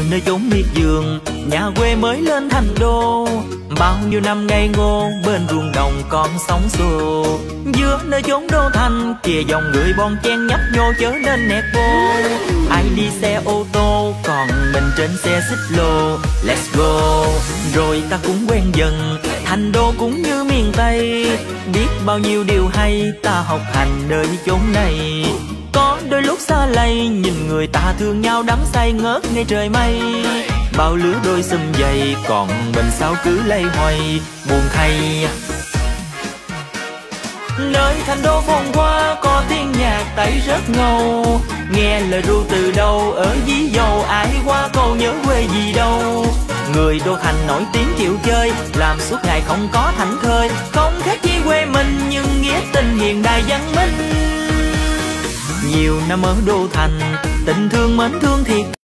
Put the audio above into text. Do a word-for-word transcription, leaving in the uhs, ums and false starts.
nơi chốn miệt vườn, nhà quê mới lên thành đô. Bao nhiêu năm ngây ngô bên ruộng đồng con sóng xô. Giữa nơi chốn đô thành kìa dòng người bon chen nhấp nhô trở nên nẹt vô. Ai đi xe ô tô còn mình trên xe xích lô. Let's go. Rồi ta cũng quen dần, thành đô cũng như miền Tây. Biết bao nhiêu điều hay ta học hành nơi chốn này. Có đôi lúc xa lầy, nhìn người ta thương nhau đắm say ngớt ngay trời mây. Bao lứa đôi xum dày, còn mình sao cứ lây hoay buồn thay. Nơi thành đô phồn hoa có tiếng nhạc tay rất ngầu. Nghe lời ru từ đâu ở dí dầu, ai qua câu nhớ quê gì đâu. Người đô thành nổi tiếng chịu chơi, làm suốt ngày không có thảnh thơi. Không khác chi quê mình nhưng nghĩa tình hiện đại văn minh. Nhiều năm ở đô thành, tình thương mến thương thiệt.